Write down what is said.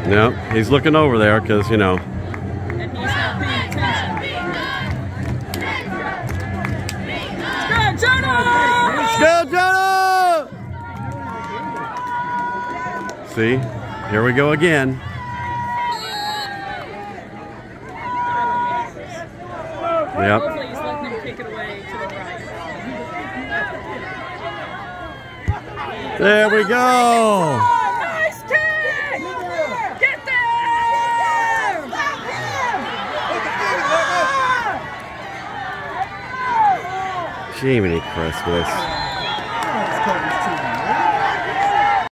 Yep, he's looking over there because, you know. And he's not paying attention. Let's go, Jonah! Let's go, Jonah! See, here we go again. Yep. Hopefully he's letting him kick it away to the right. There we go. Nice kick! Get there! Jiminy Christmas.